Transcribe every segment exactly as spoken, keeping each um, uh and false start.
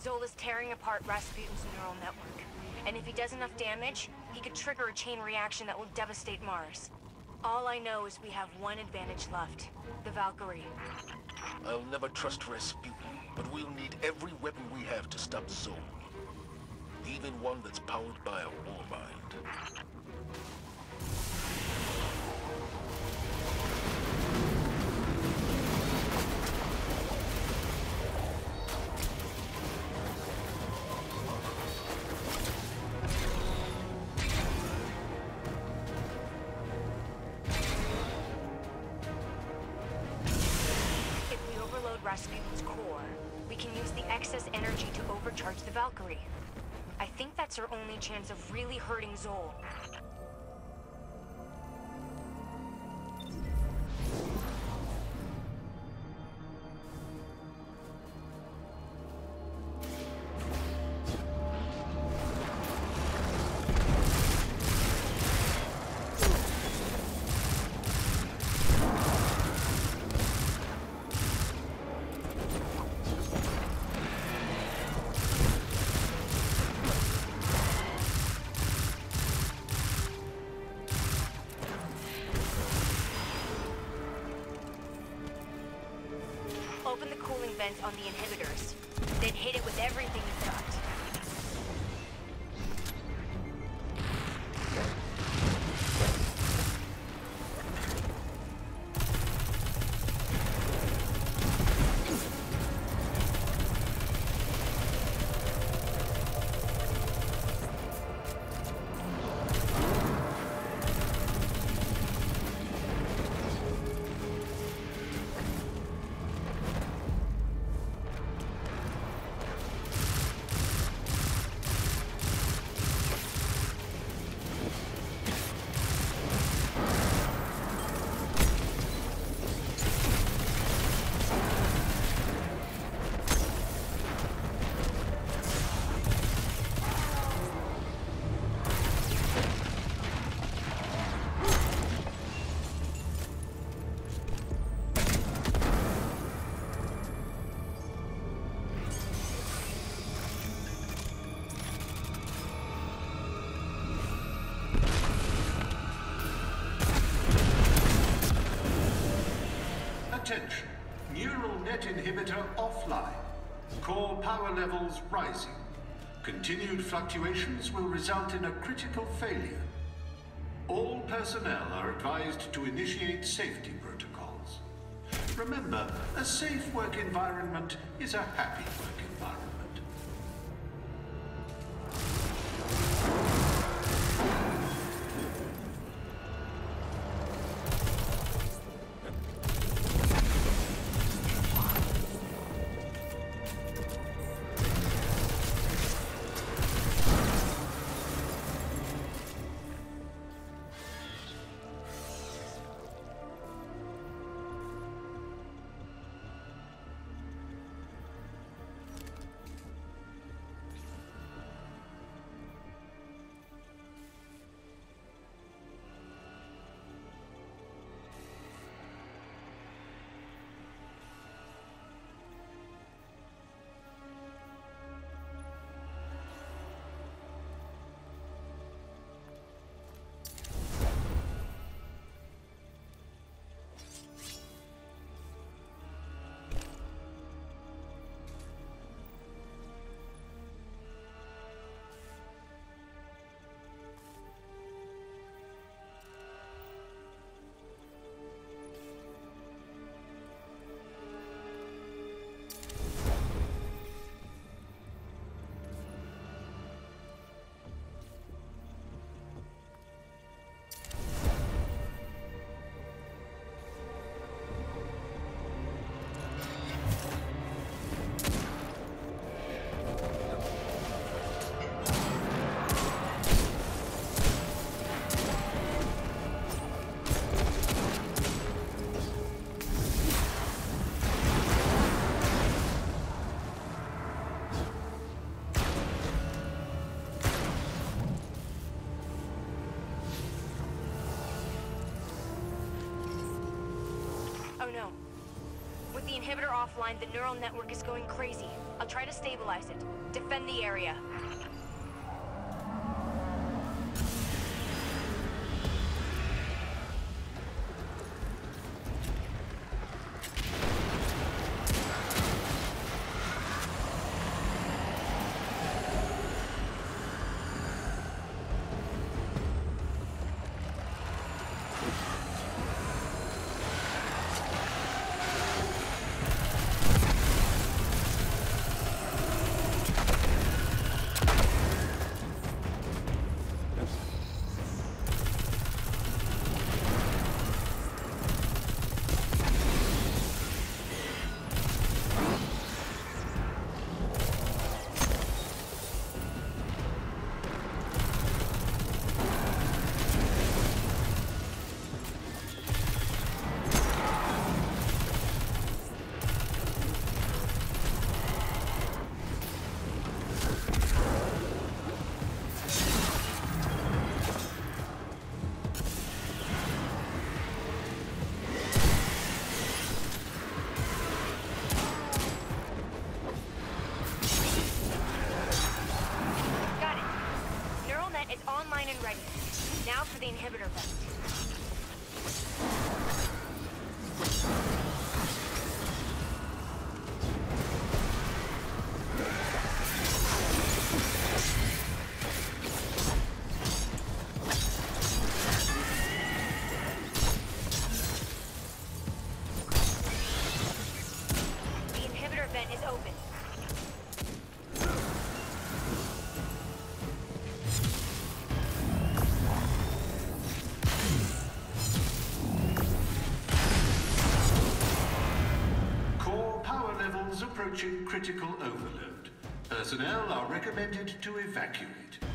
Zol is tearing apart Rasputin's neural network. And if he does enough damage, he could trigger a chain reaction that will devastate Mars. All I know is we have one advantage left. The Valkyrie. I'll never trust Rasputin, but we'll need every weapon we have to stop Zol. Even one that's powered by a warmind. Rasputin's core, we can use the excess energy to overcharge the Valkyrie. I think that's our only chance of really hurting Zol. Open the cooling vents on the inhibitors, then hit it with everything you've got. Attention. Neural net inhibitor offline. Core power levels rising. Continued fluctuations will result in a critical failure. All personnel are advised to initiate safety protocols. Remember, a safe work environment is a happy work environment. Oh no. With the inhibitor offline, the neural network is going crazy. I'll try to stabilize it. Defend the area. Ready. Now for the inhibitor vent. The inhibitor vent is open. Approaching critical overload. Personnel are recommended to evacuate.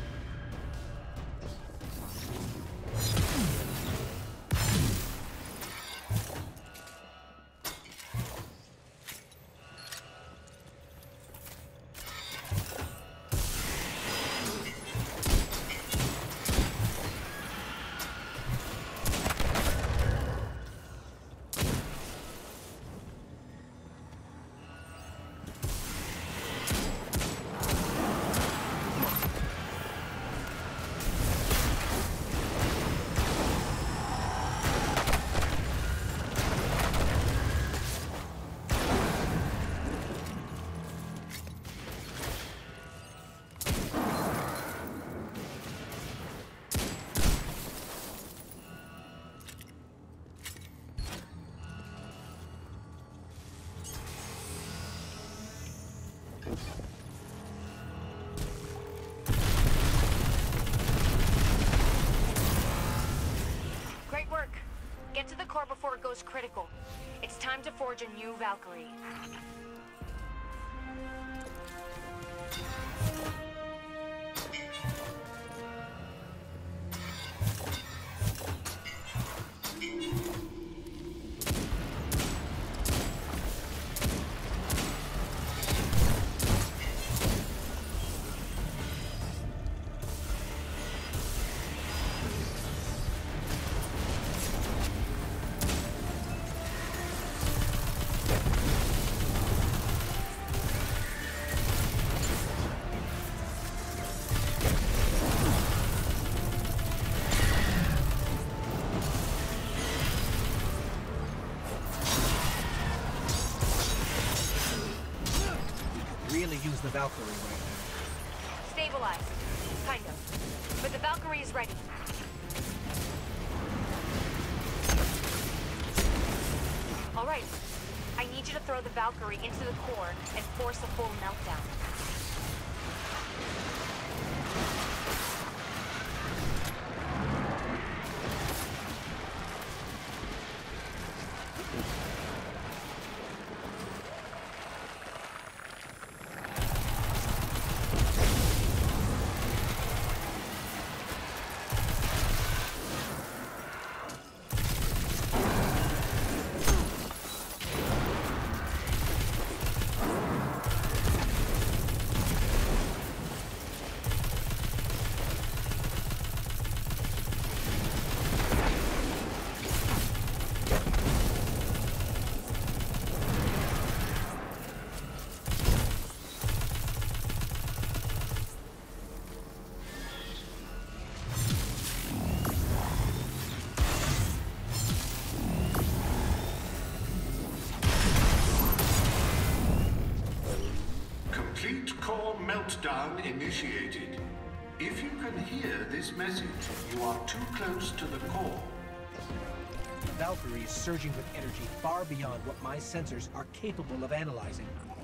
Great work. Get to the core before it goes critical. It's time to forge a new Valkyrie. Use the Valkyrie right now. Stabilized. Kind of. But the Valkyrie is ready. All right. I need you to throw the Valkyrie into the core and force a full meltdown. Meltdown initiated. If you can hear this message, you are too close to the core. The Valkyrie is surging with energy far beyond what my sensors are capable of analyzing.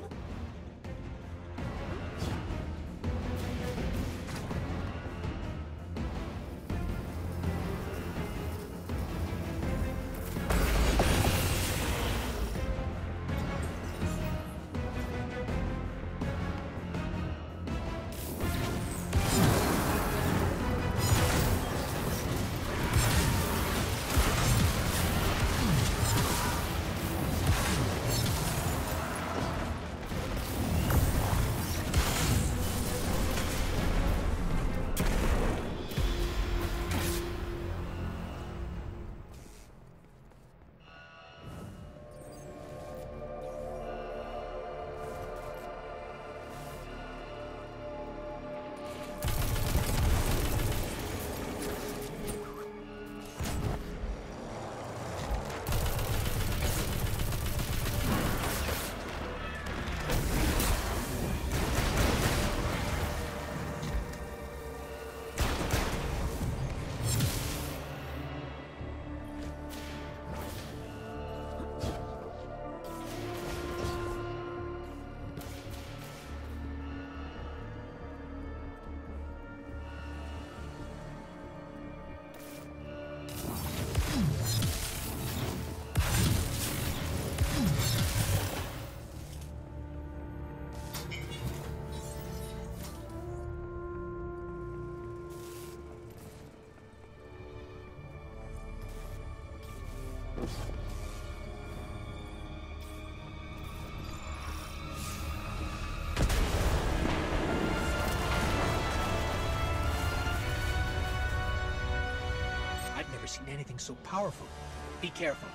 Seen anything so powerful. Be careful.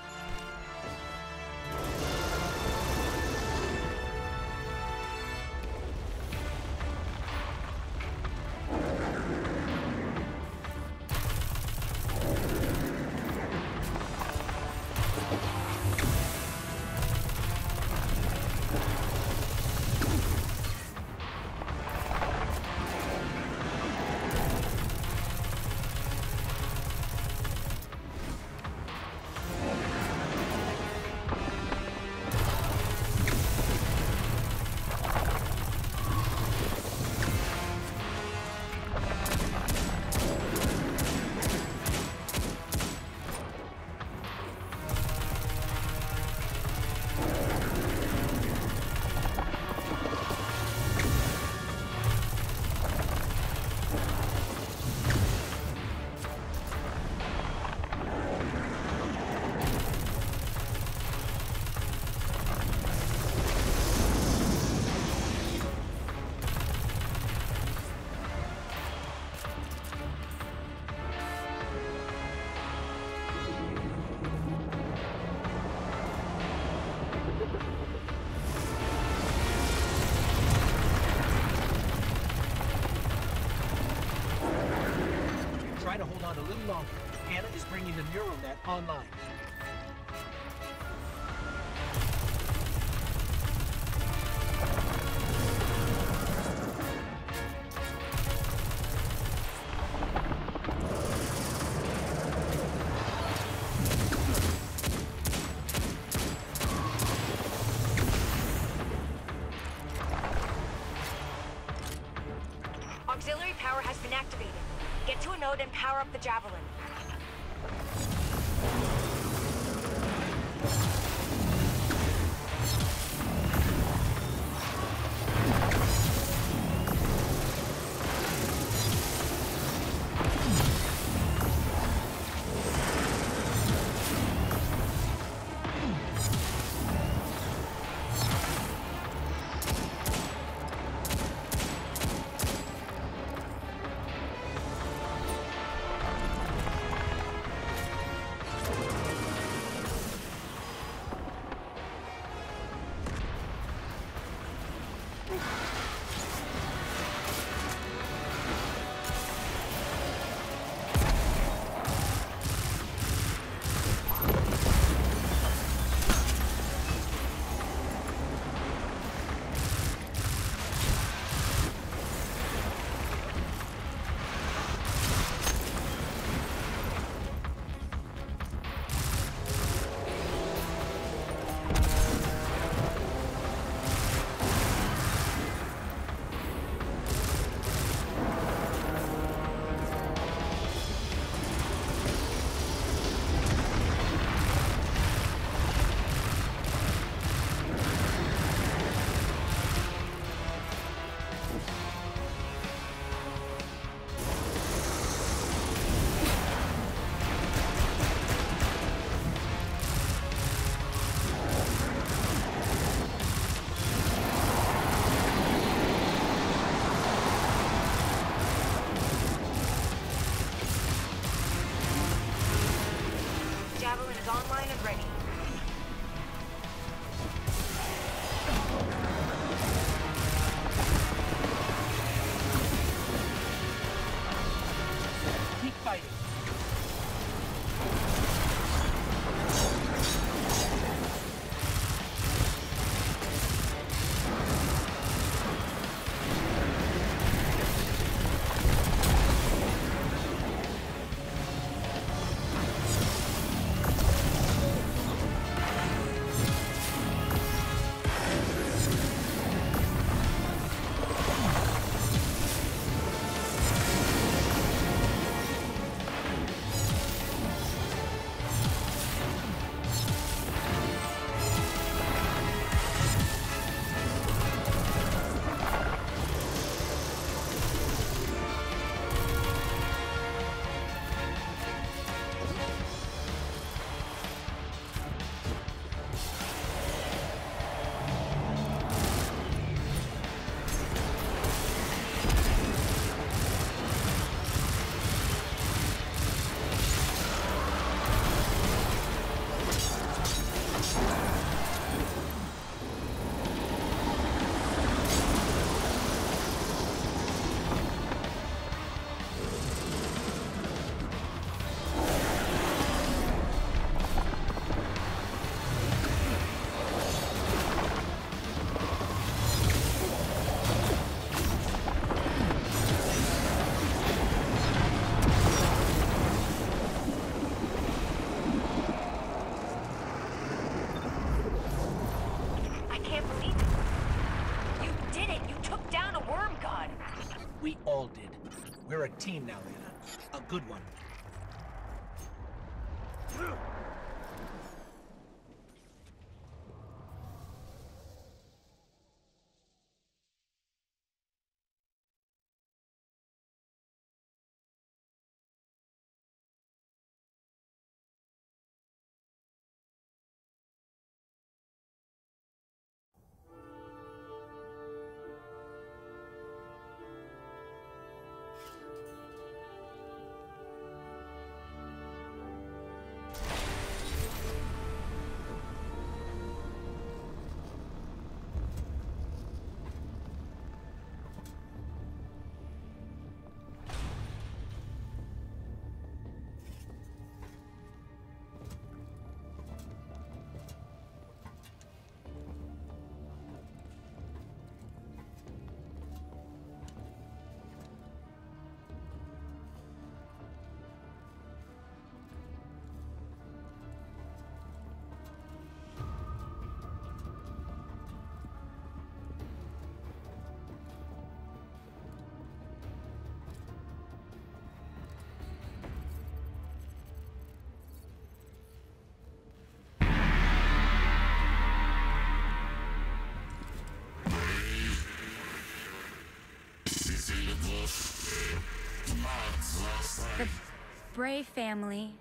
Try to hold on a little longer. Anna is bringing the neural net online. Auxiliary power has been activated. Get to a node and power up the Javelin. online and ready. Keep fighting. We all did. We're a team now, Anna. A good one. The Bray family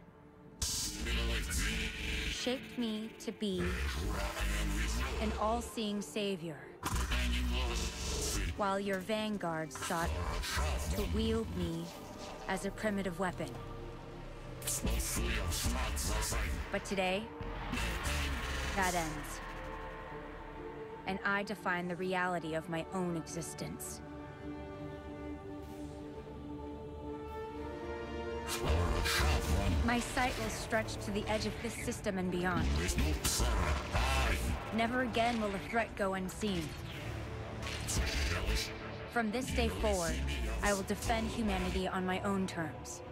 shaped me to be an all-seeing savior, while your vanguard sought to wield me as a primitive weapon. But today, that ends. And I define the reality of my own existence. My sight will stretch to the edge of this system and beyond. Never again will a threat go unseen. From this day forward, I will defend humanity on my own terms.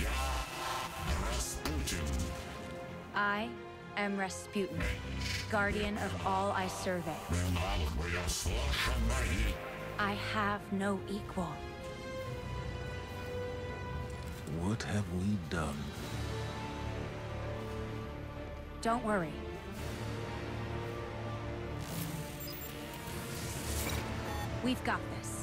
I am Rasputin, guardian of all I survey. I have no equal. What have we done? Don't worry. We've got this.